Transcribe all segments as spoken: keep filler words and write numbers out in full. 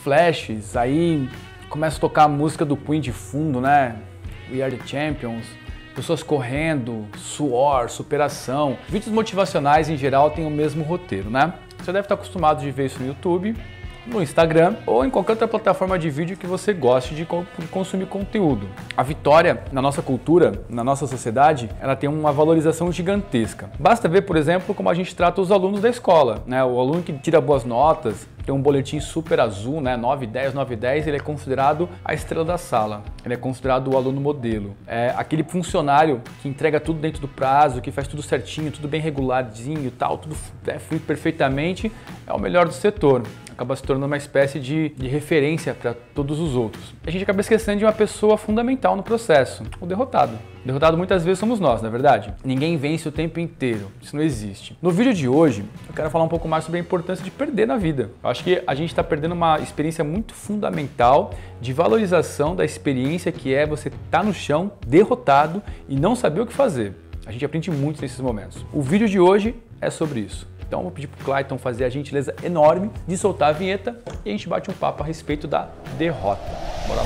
flashes, aí começa a tocar a música do Queen de fundo, né? We Are The Champions, pessoas correndo, suor, superação. Vídeos motivacionais em geral têm o mesmo roteiro, né? Você deve estar acostumado de ver isso no YouTube, no Instagram ou em qualquer outra plataforma de vídeo que você goste de consumir conteúdo. A vitória na nossa cultura, na nossa sociedade, ela tem uma valorização gigantesca. Basta ver, por exemplo, como a gente trata os alunos da escola, né? O aluno que tira boas notas, tem um boletim super azul, né? nove, dez, nove, dez, ele é considerado a estrela da sala. Ele é considerado o aluno modelo. É aquele funcionário que entrega tudo dentro do prazo, que faz tudo certinho, tudo bem reguladinho, tal, tudo é, flui perfeitamente, é o melhor do setor. Acaba se tornando uma espécie de, de referência para todos os outros. A gente acaba esquecendo de uma pessoa fundamental no processo, o derrotado. O derrotado muitas vezes somos nós, não é verdade? Ninguém vence o tempo inteiro, isso não existe. No vídeo de hoje, eu quero falar um pouco mais sobre a importância de perder na vida. Eu acho que a gente está perdendo uma experiência muito fundamental de valorização da experiência que é você estar no chão, derrotado e não saber o que fazer. A gente aprende muito nesses momentos. O vídeo de hoje é sobre isso. Então eu vou pedir para o Clayton fazer a gentileza enorme de soltar a vinheta e a gente bate um papo a respeito da derrota. Bora lá.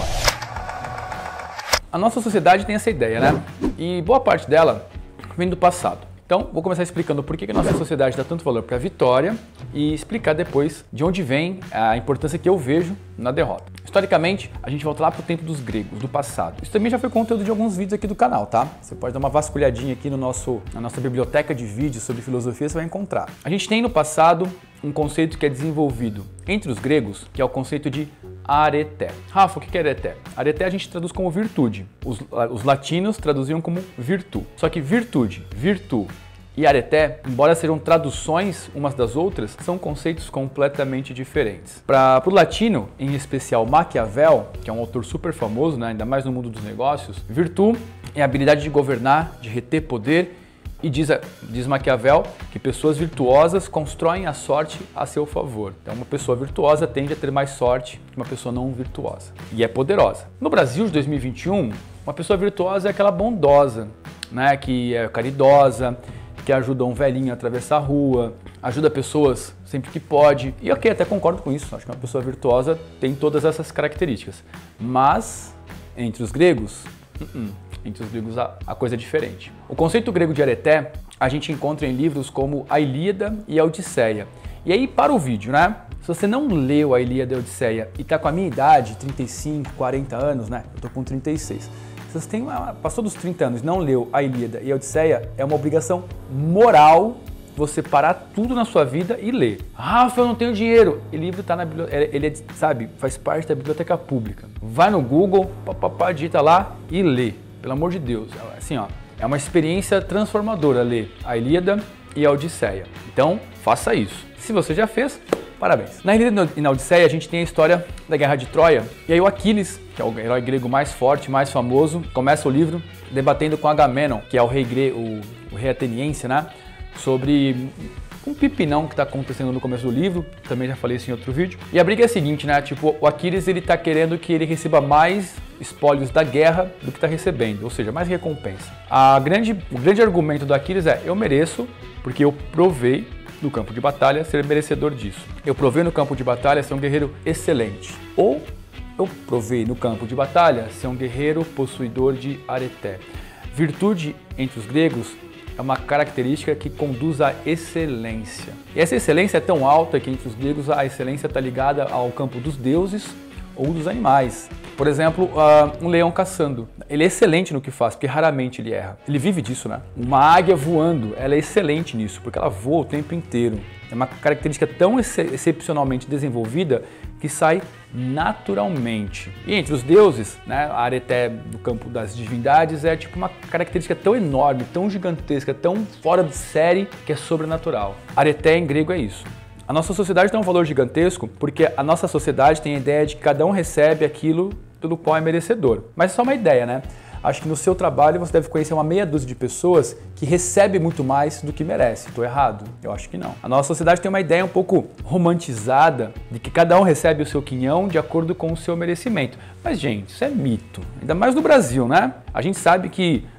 A nossa sociedade tem essa ideia, né? E boa parte dela vem do passado. Então vou começar explicando por que a nossa sociedade dá tanto valor para a vitória e explicar depois de onde vem a importância que eu vejo na derrota. Historicamente, a gente volta lá para o tempo dos gregos, do passado. Isso também já foi conteúdo de alguns vídeos aqui do canal, tá? Você pode dar uma vasculhadinha aqui no nosso, na nossa biblioteca de vídeos sobre filosofia, você vai encontrar. A gente tem no passado um conceito que é desenvolvido entre os gregos, que é o conceito de areté. Rafa, o que é areté? Areté a gente traduz como virtude. Os, os latinos traduziam como virtu. Só que virtude, virtu e areté, embora sejam traduções umas das outras, são conceitos completamente diferentes. Para o latino, em especial Maquiavel, que é um autor super famoso, né, ainda mais no mundo dos negócios, virtu é a habilidade de governar, de reter poder, e diz, diz Maquiavel que pessoas virtuosas constroem a sorte a seu favor. Então uma pessoa virtuosa tende a ter mais sorte que uma pessoa não virtuosa. E é poderosa. No Brasil de dois mil e vinte e um, uma pessoa virtuosa é aquela bondosa, né, que é caridosa, que ajuda um velhinho a atravessar a rua, ajuda pessoas sempre que pode. E ok, até concordo com isso, acho que uma pessoa virtuosa tem todas essas características. Mas, entre os gregos, uh-uh. entre os gregos a, a coisa é diferente. O conceito grego de areté a gente encontra em livros como a Ilíada e a Odisseia. E aí, para o vídeo, né? Se você não leu a Ilíada e a Odisseia e tá com a minha idade, trinta e cinco, quarenta anos, né? Eu tô com trinta e seis. Se você tem uma, passou dos trinta anos e não leu a Ilíada e a Odisseia, é uma obrigação moral você parar tudo na sua vida e ler. Rafa, eu não tenho dinheiro. O livro tá na biblioteca, ele é, sabe, faz parte da biblioteca pública. Vai no Google, papapá, digita lá e lê. Pelo amor de Deus, assim, ó, é uma experiência transformadora ler a Ilíada e a Odisseia. Então, faça isso. Se você já fez, parabéns. Na Ilíada e na Odisseia, a gente tem a história da Guerra de Troia. E aí o Aquiles, que é o herói grego mais forte, mais famoso, começa o livro debatendo com Agamenon, que é o rei, gre... o, o rei ateniense, né? Sobre um pipinão que está acontecendo no começo do livro, também já falei isso em outro vídeo. E a briga é a seguinte, né? Tipo, o Aquiles, ele tá querendo que ele receba mais espólios da guerra do que está recebendo, ou seja, mais recompensa. A grande, o grande argumento do Aquiles é, eu mereço, porque eu provei no campo de batalha ser merecedor disso. Eu provei no campo de batalha ser um guerreiro excelente. Ou eu provei no campo de batalha ser um guerreiro possuidor de areté. Virtude, entre os gregos, é uma característica que conduz à excelência. E essa excelência é tão alta que entre os gregos a excelência está ligada ao campo dos deuses ou dos animais. Por exemplo, uh, um leão caçando. Ele é excelente no que faz, porque raramente ele erra. Ele vive disso, né? Uma águia voando, ela é excelente nisso, porque ela voa o tempo inteiro. É uma característica tão ex excepcionalmente desenvolvida que sai naturalmente. E entre os deuses, né, a areté do campo das divindades é tipo uma característica tão enorme, tão gigantesca, tão fora de série que é sobrenatural. Areté em grego é isso. A nossa sociedade tem um valor gigantesco porque a nossa sociedade tem a ideia de que cada um recebe aquilo pelo qual é merecedor. Mas é só uma ideia, né? Acho que no seu trabalho você deve conhecer uma meia dúzia de pessoas que recebem muito mais do que merece. Estou errado? Eu acho que não. A nossa sociedade tem uma ideia um pouco romantizada de que cada um recebe o seu quinhão de acordo com o seu merecimento. Mas, gente, isso é mito. Ainda mais no Brasil, né? A gente sabe que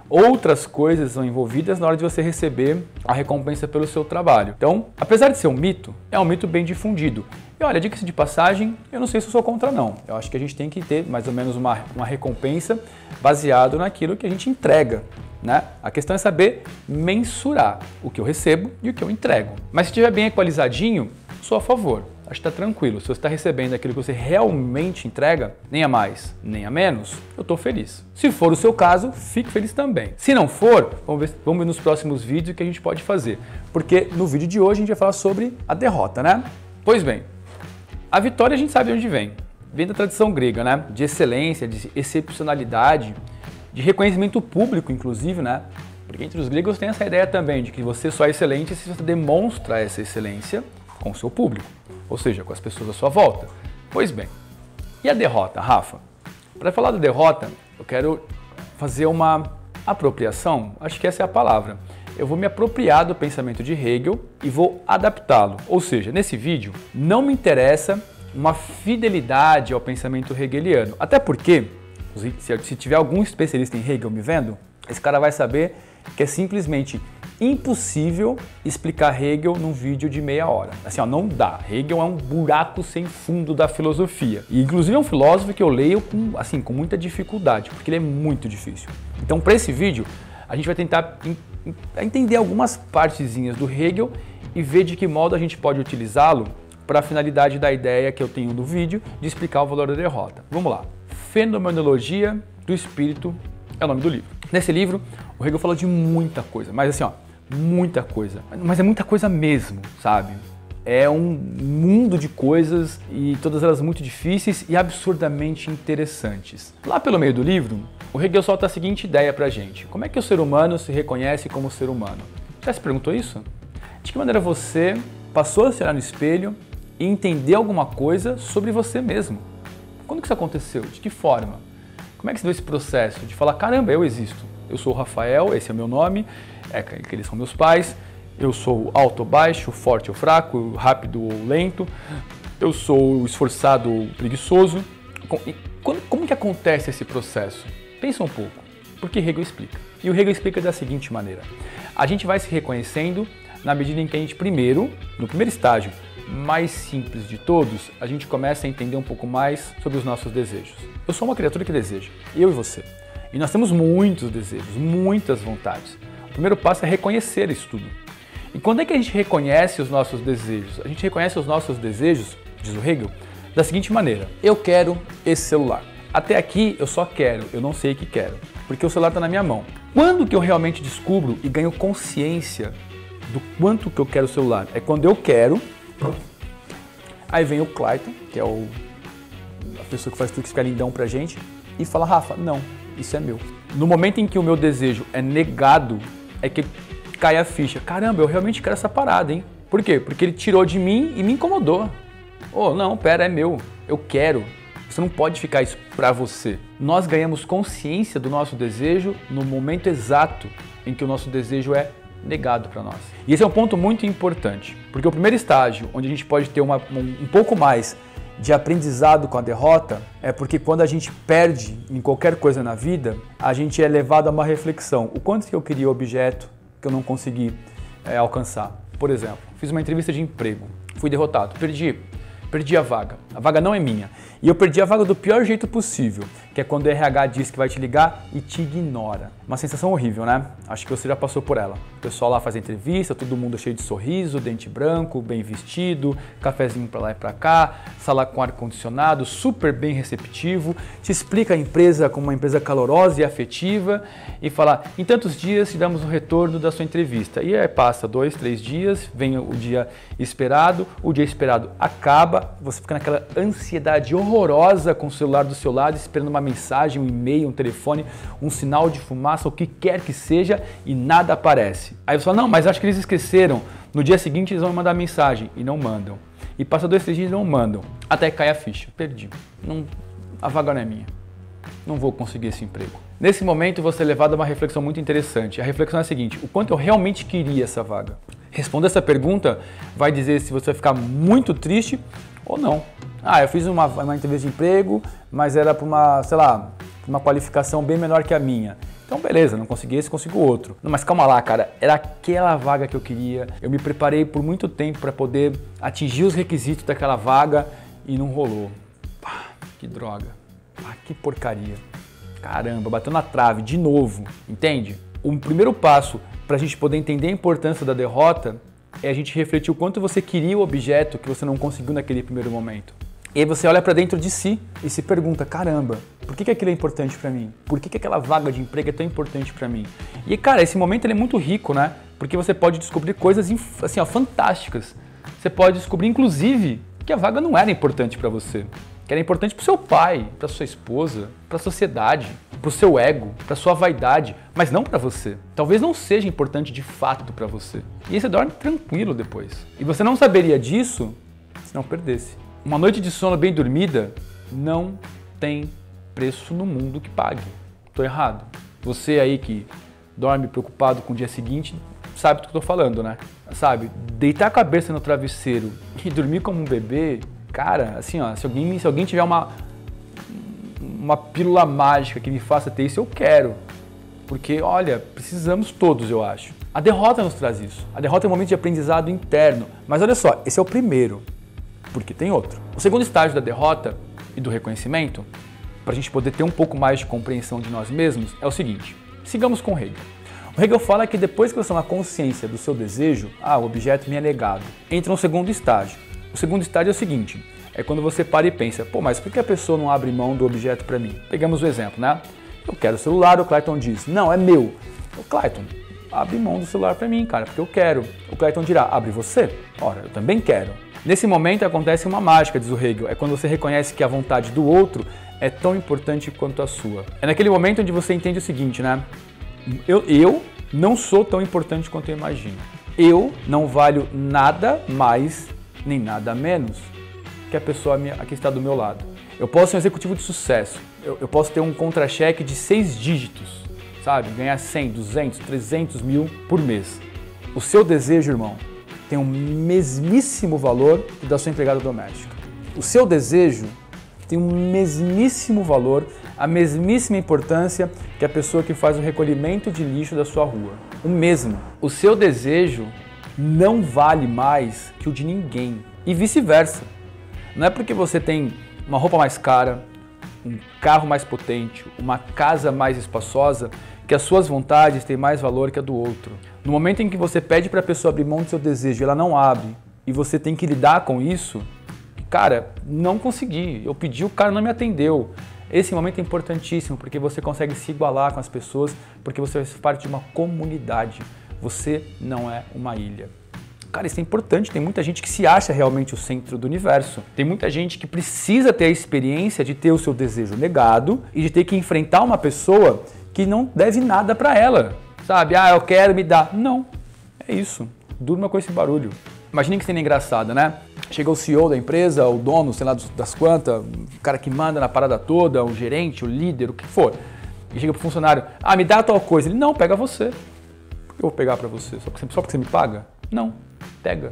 outras coisas são envolvidas na hora de você receber a recompensa pelo seu trabalho. Então, apesar de ser um mito, é um mito bem difundido. E olha, diga-se de passagem, eu não sei se eu sou contra não. Eu acho que a gente tem que ter mais ou menos uma, uma recompensa baseado naquilo que a gente entrega, né? A questão é saber mensurar o que eu recebo e o que eu entrego. Mas se estiver bem equalizadinho, sou a favor. Acho que está tranquilo. Se você está recebendo aquilo que você realmente entrega, nem a mais, nem a menos, eu estou feliz. Se for o seu caso, fique feliz também. Se não for, vamos ver, vamos ver nos próximos vídeos o que a gente pode fazer. Porque no vídeo de hoje a gente vai falar sobre a derrota, né? Pois bem, a vitória a gente sabe de onde vem. Vem da tradição grega, né? De excelência, de excepcionalidade, de reconhecimento público, inclusive, né? Porque entre os gregos tem essa ideia também de que você só é excelente se você demonstra essa excelência com o seu público, ou seja, com as pessoas à sua volta. Pois bem, e a derrota, Rafa? Para falar da derrota, eu quero fazer uma apropriação, acho que essa é a palavra. Eu vou me apropriar do pensamento de Hegel e vou adaptá-lo. Ou seja, nesse vídeo não me interessa uma fidelidade ao pensamento hegeliano. Até porque, se tiver algum especialista em Hegel me vendo, esse cara vai saber que é simplesmente impossível explicar Hegel num vídeo de meia hora. Assim, ó, não dá. Hegel é um buraco sem fundo da filosofia. E inclusive é um filósofo que eu leio com, assim, com muita dificuldade, porque ele é muito difícil. Então, para esse vídeo, a gente vai tentar entender algumas partezinhas do Hegel e ver de que modo a gente pode utilizá-lo para a finalidade da ideia que eu tenho no vídeo de explicar o valor da derrota. Vamos lá. Fenomenologia do Espírito é o nome do livro. Nesse livro, o Hegel fala de muita coisa, mas assim, ó, muita coisa. Mas é muita coisa mesmo, sabe? É um mundo de coisas e todas elas muito difíceis e absurdamente interessantes. Lá pelo meio do livro, o Hegel solta a seguinte ideia pra gente. Como é que o ser humano se reconhece como ser humano? Já se perguntou isso? De que maneira você passou a se olhar no espelho e entender alguma coisa sobre você mesmo? Quando que isso aconteceu? De que forma? Como é que se deu esse processo de falar, caramba, eu existo, eu sou o Rafael, esse é o meu nome, é que eles são meus pais, eu sou alto ou baixo, forte ou fraco, rápido ou lento, eu sou esforçado ou preguiçoso. Como que acontece esse processo? Pensa um pouco, porque Hegel explica. E o Hegel explica da seguinte maneira, a gente vai se reconhecendo na medida em que a gente primeiro, no primeiro estágio, mais simples de todos, a gente começa a entender um pouco mais sobre os nossos desejos. Eu sou uma criatura que deseja, eu e você. E nós temos muitos desejos, muitas vontades. O primeiro passo é reconhecer isso tudo. E quando é que a gente reconhece os nossos desejos? A gente reconhece os nossos desejos, diz o Hegel, da seguinte maneira. Eu quero esse celular. Até aqui eu só quero, eu não sei o que quero, porque o celular está na minha mão. Quando que eu realmente descubro e ganho consciência do quanto que eu quero o celular? É quando eu quero. Aí vem o Clayton, que é o, a pessoa que faz tudo que fica lindão pra gente, e fala, Rafa, não, isso é meu. No momento em que o meu desejo é negado, é que cai a ficha. Caramba, eu realmente quero essa parada, hein? Por quê? Porque ele tirou de mim e me incomodou. Oh, não, pera, é meu, eu quero. Você não pode ficar isso pra você. Nós ganhamos consciência do nosso desejo no momento exato em que o nosso desejo é negado para nós. E esse é um ponto muito importante, porque o primeiro estágio, onde a gente pode ter uma, um, um pouco mais de aprendizado com a derrota, é porque quando a gente perde em qualquer coisa na vida, a gente é levado a uma reflexão. O quanto que eu queria o objeto que eu não consegui é, alcançar? Por exemplo, fiz uma entrevista de emprego, fui derrotado, perdi, perdi a vaga. A vaga não é minha. E eu perdi a vaga do pior jeito possível, que é quando o R H diz que vai te ligar e te ignora. Uma sensação horrível, né? Acho que você já passou por ela. O pessoal lá faz entrevista, todo mundo cheio de sorriso, dente branco, bem vestido, cafezinho pra lá e pra cá, sala com ar-condicionado, super bem receptivo, te explica a empresa como uma empresa calorosa e afetiva e fala, em tantos dias te damos o retorno da sua entrevista. E aí passa dois, três dias, vem o dia esperado, o dia esperado acaba, você fica naquela ansiedade horrorosa com o celular do seu lado, esperando uma mensagem, um e-mail, um telefone, um sinal de fumaça, o que quer que seja, e nada aparece. Aí você fala, não, mas acho que eles esqueceram. No dia seguinte eles vão mandar mensagem e não mandam. E passa dois, três dias e não mandam. Até que cai a ficha. Perdi. Não, a vaga não é minha. Não vou conseguir esse emprego. Nesse momento você é levado a uma reflexão muito interessante. A reflexão é a seguinte, o quanto eu realmente queria essa vaga? Responder essa pergunta vai dizer se você vai ficar muito triste ou não. Ah, eu fiz uma, uma entrevista de emprego, mas era para uma, sei lá, uma qualificação bem menor que a minha. Então beleza, não consegui esse, consigo outro. Não, mas calma lá, cara, era aquela vaga que eu queria. Eu me preparei por muito tempo para poder atingir os requisitos daquela vaga e não rolou. Pá, que droga. Pá, que porcaria. Caramba, bateu na trave de novo, entende? O primeiro passo para a gente poder entender a importância da derrota é a gente refletir o quanto você queria o objeto que você não conseguiu naquele primeiro momento. E aí você olha para dentro de si e se pergunta, caramba, por que, que aquilo é importante para mim? Por que, que aquela vaga de emprego é tão importante para mim? E cara, esse momento ele é muito rico, né? Porque você pode descobrir coisas assim, ó, fantásticas. Você pode descobrir, inclusive, que a vaga não era importante para você. Que era importante para o seu pai, para sua esposa, para a sociedade, para o seu ego, para sua vaidade, mas não para você. Talvez não seja importante de fato para você. E aí você dorme tranquilo depois. E você não saberia disso se não perdesse. Uma noite de sono bem dormida não tem preço no mundo que pague. Tô errado? Você aí que dorme preocupado com o dia seguinte, sabe do que eu tô falando, né? Sabe, deitar a cabeça no travesseiro e dormir como um bebê, cara, assim, ó, se alguém, se alguém tiver uma, uma pílula mágica que me faça ter isso, eu quero. Porque, olha, precisamos todos, eu acho. A derrota nos traz isso. A derrota é um momento de aprendizado interno. Mas olha só, esse é o primeiro. Porque tem outro. O segundo estágio da derrota e do reconhecimento, para a gente poder ter um pouco mais de compreensão de nós mesmos, é o seguinte. Sigamos com o Hegel. O Hegel fala que depois que você tem uma consciência do seu desejo, ah, o objeto me é negado, entra um segundo estágio. O segundo estágio é o seguinte, é quando você para e pensa, pô, mas por que a pessoa não abre mão do objeto para mim? Pegamos o exemplo, né? Eu quero o celular, o Clayton diz, não, é meu. O Clayton, abre mão do celular para mim, cara, porque eu quero. O Clayton dirá, abre você? Ora, eu também quero. Nesse momento acontece uma mágica, diz o Hegel, é quando você reconhece que a vontade do outro é tão importante quanto a sua. É naquele momento onde você entende o seguinte, né? Eu, eu não sou tão importante quanto eu imagino. Eu não valho nada mais nem nada menos que a pessoa que está do meu lado. Eu posso ser um executivo de sucesso, eu, eu posso ter um contra-cheque de seis dígitos, sabe? Ganhar cem, duzentos, trezentos mil por mês. O seu desejo, irmão, tem o mesmíssimo valor que o da sua empregada doméstica. O seu desejo tem o mesmíssimo valor, a mesmíssima importância que a pessoa que faz o recolhimento de lixo da sua rua. O mesmo. O seu desejo não vale mais que o de ninguém. E vice-versa. Não é porque você tem uma roupa mais cara, um carro mais potente, uma casa mais espaçosa, que as suas vontades têm mais valor que a do outro. No momento em que você pede para a pessoa abrir mão do seu desejo e ela não abre, e você tem que lidar com isso, cara, não consegui, eu pedi, o cara não me atendeu. Esse momento é importantíssimo, porque você consegue se igualar com as pessoas, porque você faz parte de uma comunidade. Você não é uma ilha. Cara, isso é importante, tem muita gente que se acha realmente o centro do universo. Tem muita gente que precisa ter a experiência de ter o seu desejo negado e de ter que enfrentar uma pessoa que não deve nada para ela. Sabe, ah, eu quero, me dar. Não, é isso, durma com esse barulho. Imagina que cena engraçada, né? Chega o C E O da empresa, o dono, sei lá das quantas, o cara que manda na parada toda, o gerente, o líder, o que for. E chega pro funcionário, ah, me dá tal coisa. Ele, não, pega você. Por que eu vou pegar pra você? Só porque, só porque você me paga? Não, pega.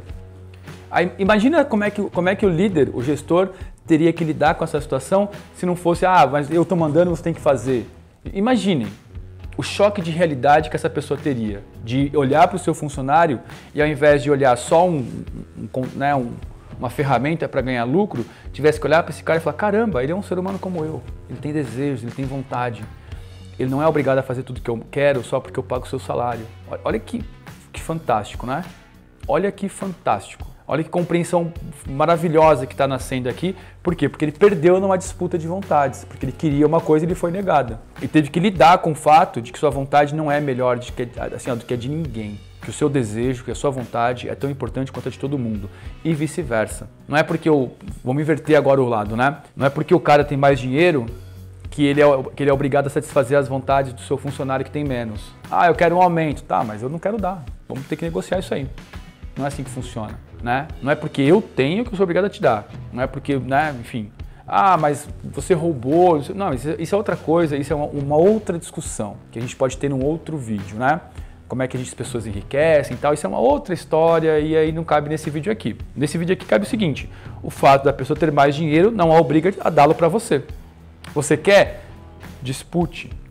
Aí, imagina como é, que, como é que o líder, o gestor, teria que lidar com essa situação se não fosse, ah, mas eu tô mandando, você tem que fazer. Imaginem o choque de realidade que essa pessoa teria, de olhar para o seu funcionário e ao invés de olhar só um, um, né, um, uma ferramenta para ganhar lucro, tivesse que olhar para esse cara e falar, caramba, ele é um ser humano como eu, ele tem desejos, ele tem vontade, ele não é obrigado a fazer tudo que eu quero só porque eu pago o seu salário. Olha que, que fantástico, né? Olha que fantástico. Olha que compreensão maravilhosa que está nascendo aqui. Por quê? Porque ele perdeu numa disputa de vontades. Porque ele queria uma coisa e ele foi negada. E teve que lidar com o fato de que sua vontade não é melhor de que, assim, do que a de ninguém. Que o seu desejo, que a sua vontade é tão importante quanto a de todo mundo. E vice-versa. Não é porque eu... Vamos inverter agora o lado, né? Não é porque o cara tem mais dinheiro que ele, é, que ele é obrigado a satisfazer as vontades do seu funcionário que tem menos. Ah, eu quero um aumento. Tá, mas eu não quero dar. Vamos ter que negociar isso aí. Não é assim que funciona, né? Não é porque eu tenho que eu sou obrigado a te dar. Não é porque, né, enfim... Ah, mas você roubou... Não, isso, isso é outra coisa, isso é uma, uma outra discussão que a gente pode ter num outro vídeo, né? Como é que as pessoas enriquecem e tal, isso é uma outra história e aí não cabe nesse vídeo aqui. Nesse vídeo aqui cabe o seguinte, o fato da pessoa ter mais dinheiro não a obriga a dá-lo para você. Você quer? Dispute.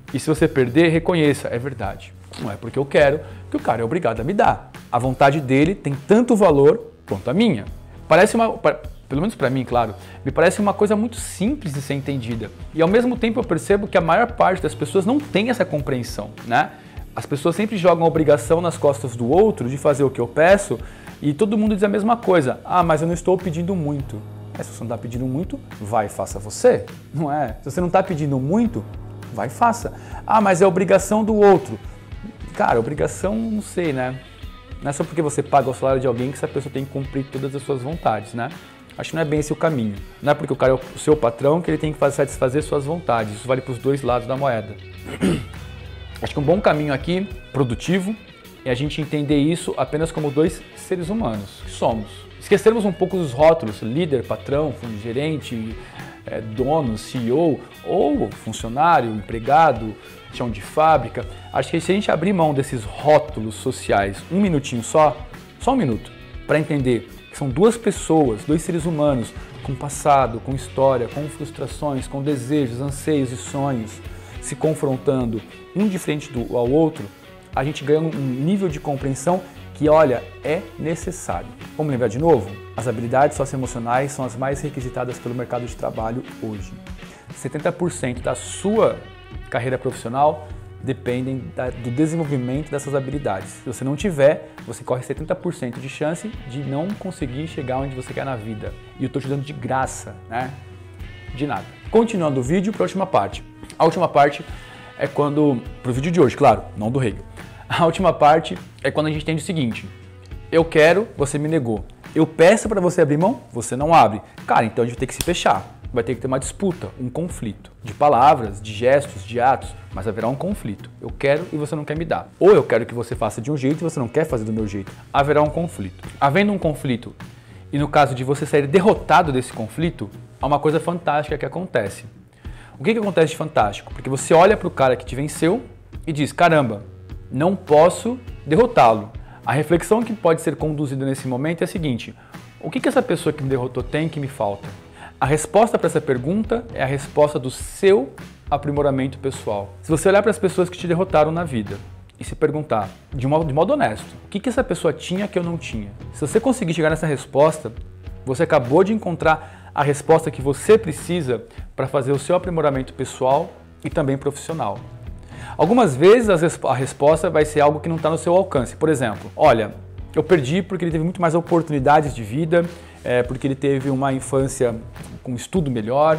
E se você perder, reconheça, é verdade. Não é porque eu quero que o cara é obrigado a me dar. A vontade dele tem tanto valor quanto a minha. Parece uma, pelo menos para mim, claro, me parece uma coisa muito simples de ser entendida. E ao mesmo tempo eu percebo que a maior parte das pessoas não tem essa compreensão, né? As pessoas sempre jogam a obrigação nas costas do outro de fazer o que eu peço e todo mundo diz a mesma coisa. Ah, mas eu não estou pedindo muito. É, se você não está pedindo muito, vai e faça você, não é? Se você não está pedindo muito, vai e faça. Ah, mas é obrigação do outro. Cara, obrigação, não sei, né? Não é só porque você paga o salário de alguém que essa pessoa tem que cumprir todas as suas vontades, né? Acho que não é bem esse o caminho. Não é porque o cara é o seu patrão que ele tem que fazer, satisfazer suas vontades. Isso vale para os dois lados da moeda. Acho que um bom caminho aqui, produtivo, é a gente entender isso apenas como dois seres humanos que somos. Esquecermos um pouco dos rótulos, líder, patrão, gerente, é, dono, C E O, ou funcionário, empregado, chão de fábrica. Acho que se a gente abrir mão desses rótulos sociais um minutinho só, só um minuto, para entender que são duas pessoas, dois seres humanos, com passado, com história, com frustrações, com desejos, anseios e sonhos, se confrontando um de frente do, ao outro, a gente ganha um nível de compreensão que, olha, é necessário. Vamos lembrar de novo? As habilidades socioemocionais são as mais requisitadas pelo mercado de trabalho hoje. setenta por cento da sua carreira profissional dependem da, do desenvolvimento dessas habilidades. Se você não tiver, você corre setenta por cento de chance de não conseguir chegar onde você quer na vida. E eu estou te dando de graça, né? De nada. Continuando o vídeo para a última parte. A última parte é quando, para o vídeo de hoje, claro, não do Hegel. A última parte é quando a gente entende o seguinte: eu quero, você me negou. Eu peço para você abrir mão, você não abre. Cara, então a gente vai ter que se fechar. Vai ter que ter uma disputa, um conflito. De palavras, de gestos, de atos, mas haverá um conflito. Eu quero e você não quer me dar. Ou eu quero que você faça de um jeito e você não quer fazer do meu jeito. Haverá um conflito. Havendo um conflito, e no caso de você sair derrotado desse conflito, há uma coisa fantástica que acontece. O que, que acontece de fantástico? Porque você olha para o cara que te venceu e diz, caramba, não posso derrotá-lo. A reflexão que pode ser conduzida nesse momento é a seguinte: o que, que essa pessoa que me derrotou tem que me falta? A resposta para essa pergunta é a resposta do seu aprimoramento pessoal. Se você olhar para as pessoas que te derrotaram na vida e se perguntar, de modo, de modo honesto, o que, que essa pessoa tinha que eu não tinha? Se você conseguir chegar nessa resposta, você acabou de encontrar a resposta que você precisa para fazer o seu aprimoramento pessoal e também profissional. Algumas vezes a resposta vai ser algo que não está no seu alcance. Por exemplo, olha, eu perdi porque ele teve muito mais oportunidades de vida, é, porque ele teve uma infância com estudo melhor,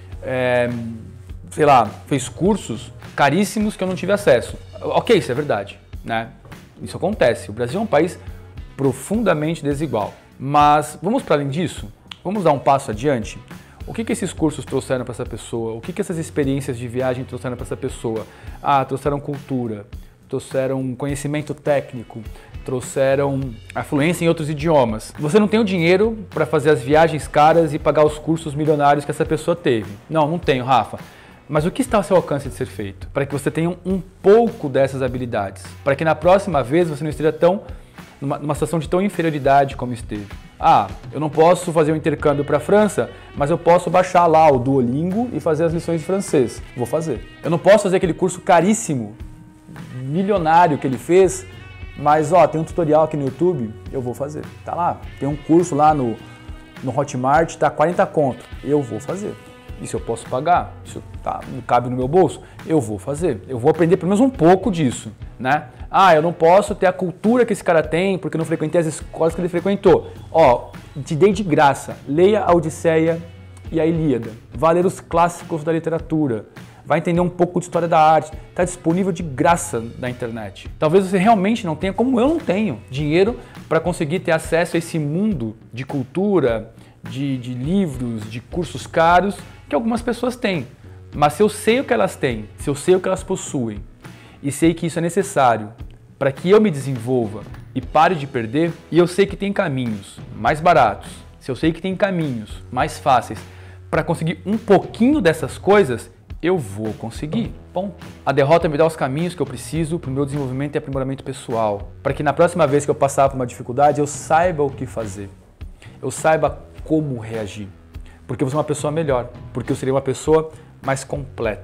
é, sei lá, fez cursos caríssimos que eu não tive acesso. Ok, isso é verdade, né? Isso acontece. O Brasil é um país profundamente desigual. Mas vamos para além disso? Vamos dar um passo adiante? O que, que esses cursos trouxeram para essa pessoa? O que, que essas experiências de viagem trouxeram para essa pessoa? Ah, trouxeram cultura, trouxeram conhecimento técnico, trouxeram afluência em outros idiomas. Você não tem o dinheiro para fazer as viagens caras e pagar os cursos milionários que essa pessoa teve. Não, não tenho, Rafa. Mas o que está ao seu alcance de ser feito? Para que você tenha um pouco dessas habilidades. Para que na próxima vez você não esteja tão, numa, numa situação de tão inferioridade como esteve. Ah, eu não posso fazer um intercâmbio para a França, mas eu posso baixar lá o Duolingo e fazer as lições de francês. Vou fazer. Eu não posso fazer aquele curso caríssimo, milionário que ele fez, mas ó, tem um tutorial aqui no YouTube, eu vou fazer. Tá lá, tem um curso lá no, no Hotmart, tá quarenta conto, eu vou fazer. Isso eu posso pagar, isso tá, não cabe no meu bolso, eu vou fazer. Eu vou aprender pelo menos um pouco disso, né? Ah, eu não posso ter a cultura que esse cara tem porque eu não frequentei as escolas que ele frequentou. Ó, te dei de graça, leia a Odisseia e a Ilíada, vá ler os clássicos da literatura, vai entender um pouco de história da arte, está disponível de graça na internet. Talvez você realmente não tenha, como eu não tenho, dinheiro para conseguir ter acesso a esse mundo de cultura, de, de livros, de cursos caros que algumas pessoas têm. Mas se eu sei o que elas têm, se eu sei o que elas possuem e sei que isso é necessário para que eu me desenvolva e pare de perder, e eu sei que tem caminhos mais baratos, se eu sei que tem caminhos mais fáceis para conseguir um pouquinho dessas coisas, eu vou conseguir. Ponto. A derrota me dá os caminhos que eu preciso para o meu desenvolvimento e aprimoramento pessoal, para que na próxima vez que eu passar por uma dificuldade, eu saiba o que fazer, eu saiba como reagir, porque eu vou ser uma pessoa melhor, porque eu serei uma pessoa mais completa.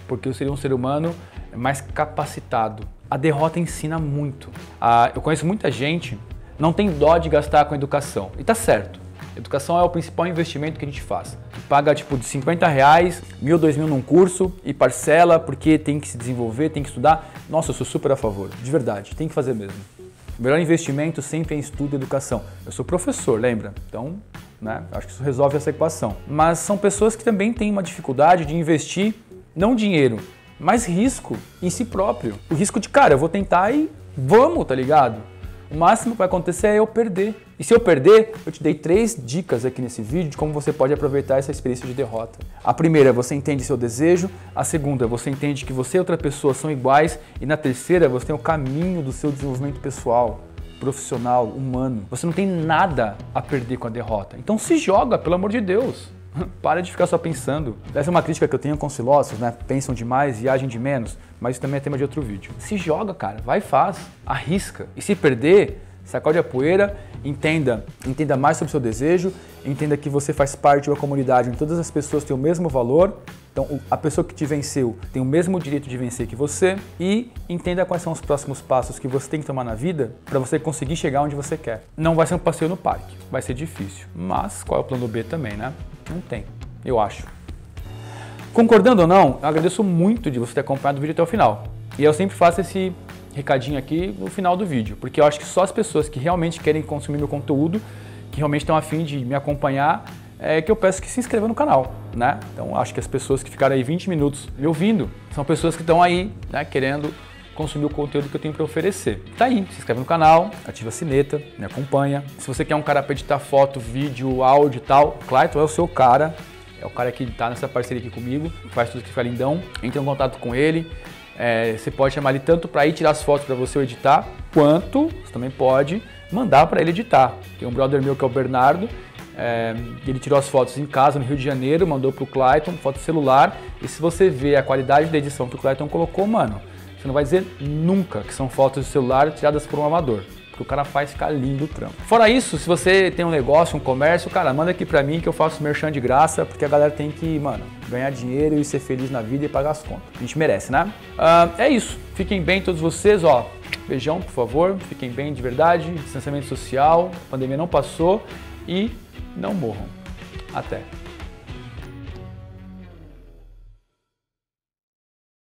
porque eu seria um ser humano mais capacitado. A derrota ensina muito. Ah, eu conheço muita gente, não tem dó de gastar com educação. E tá certo. Educação é o principal investimento que a gente faz. Paga tipo de cinquenta reais, mil, dois mil num curso e parcela porque tem que se desenvolver, tem que estudar. Nossa, eu sou super a favor, de verdade, tem que fazer mesmo. O melhor investimento sempre é em estudo e educação. Eu sou professor, lembra? Então, né, acho que isso resolve essa equação. Mas são pessoas que também têm uma dificuldade de investir, não dinheiro, mas risco em si próprio. O risco de, cara, eu vou tentar e vamos, tá ligado? O máximo que vai acontecer é eu perder. E se eu perder, eu te dei três dicas aqui nesse vídeo de como você pode aproveitar essa experiência de derrota. A primeira, você entende seu desejo. A segunda, você entende que você e outra pessoa são iguais. E na terceira, você tem o caminho do seu desenvolvimento pessoal, profissional, humano. Você não tem nada a perder com a derrota. Então se joga, pelo amor de Deus. Para de ficar só pensando. Essa é uma crítica que eu tenho com os filósofos, né? Pensam demais e agem de menos, mas isso também é tema de outro vídeo. Se joga, cara, vai e faz, arrisca. E se perder, sacode a poeira, entenda, entenda mais sobre o seu desejo, entenda que você faz parte de uma comunidade onde todas as pessoas têm o mesmo valor. Então, a pessoa que te venceu tem o mesmo direito de vencer que você e entenda quais são os próximos passos que você tem que tomar na vida para você conseguir chegar onde você quer. Não vai ser um passeio no parque, vai ser difícil, mas qual é o plano B também, né? Não tem, eu acho. Concordando ou não, eu agradeço muito de você ter acompanhado o vídeo até o final. E eu sempre faço esse recadinho aqui no final do vídeo, porque eu acho que só as pessoas que realmente querem consumir meu conteúdo, que realmente estão a fim de me acompanhar, é que eu peço que se inscreva no canal, né? Então acho que as pessoas que ficaram aí vinte minutos me ouvindo são pessoas que estão aí, né, querendo consumir o conteúdo que eu tenho para oferecer. Tá aí, se inscreve no canal, ativa a sineta, me acompanha. Se você quer um cara para editar foto, vídeo, áudio e tal, Clayton é o seu cara, é o cara que tá nessa parceria aqui comigo, faz tudo que fica lindão, entra em contato com ele. É, você pode chamar ele tanto para ir tirar as fotos para você editar, quanto você também pode mandar para ele editar. Tem um brother meu que é o Bernardo, é, ele tirou as fotos em casa no Rio de Janeiro, mandou pro Clayton, foto celular, e se você vê a qualidade da edição que o Clayton colocou, mano, você não vai dizer nunca que são fotos de celular tiradas por um amador, porque o cara faz ficar lindo o trampo. Fora isso, se você tem um negócio, um comércio, cara, manda aqui pra mim que eu faço merchan de graça, porque a galera tem que, mano, ganhar dinheiro e ser feliz na vida e pagar as contas. A gente merece, né? Uh, é isso. Fiquem bem todos vocês, ó. Beijão, por favor. Fiquem bem de verdade. Distanciamento social. A pandemia não passou. E não morram. Até.